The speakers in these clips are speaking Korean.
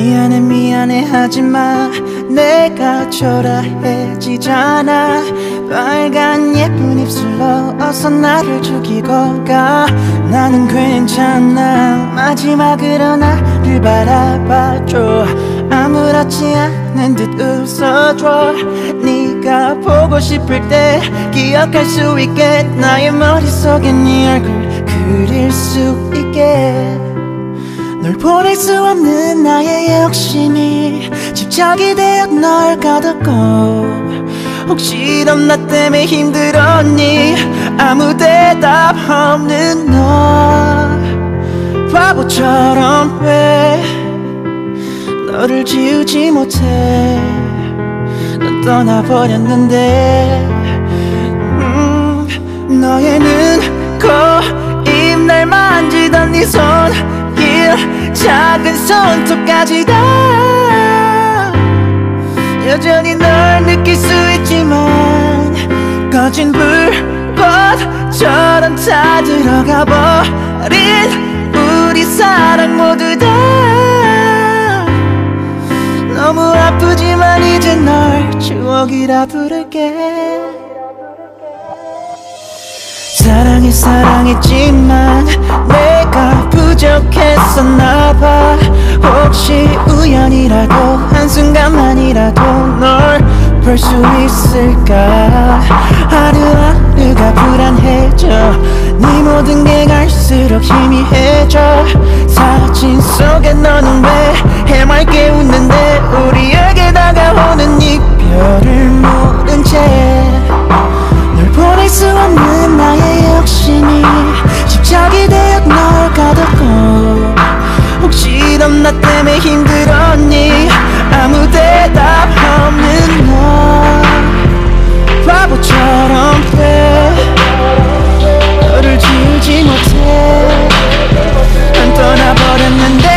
미안해 미안해 하지마. 내가 초라해지잖아. 빨간 예쁜 입술로 어서 나를 죽이고 가. 나는 괜찮아. 마지막으로 나를 바라봐줘. 아무렇지 않은 듯 웃어줘. 네가 보고 싶을 때 기억할 수 있게 나의 머릿속에 네 얼굴 그릴 수 있게. 널 보낼 수 없는 나의 욕심이 집착이 되어 널 가뒀고. 혹시 넌 나 때문에 힘들었니? 아무 대답 없는 너 바보처럼 왜 너를 지우지 못해. 넌 떠나버렸는데 너의 눈, 코, 입 날 만지던 네 손길 작은 손톱까지 다 여전히 널 느낄 수 있지만 꺼진 불꽃처럼 다 들어가 버린 우리 사랑 모두 다 너무 아프지만 이제 널 추억이라 부를게. 사랑했지만 내가 부족했었나봐. 혹시 우연이라도 한순간만이라도 널 볼 수 있을까. 하루하루가 불안해져. 네 모든 게 갈수록 희미해져. 사진 속에 너는 왜 해맑게 웃는데 우리에게 다가오는 이별을 모른 채. 널 보낼 수 없는 나의 욕심이 집착이 되어 널 가뒀고. 혹시 넌 나 때문에 힘들었니? 아무 대답 없는 너 바보처럼 왜 너를 지우지 못해. 난 떠나버렸는데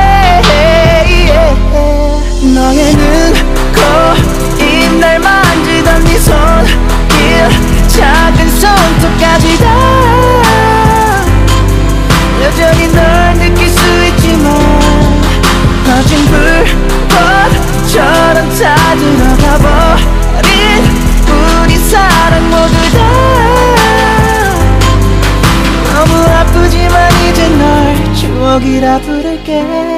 너의 눈, 코, 입 날 만지던 네 손길 작은 손톱까지 다 여전히 널 느낄 수 있지만 꺼진 불꽃처럼 다 들어가 버린 우리 사랑 모두 다 너무 아프지만 이제 널 추억이라 부를게.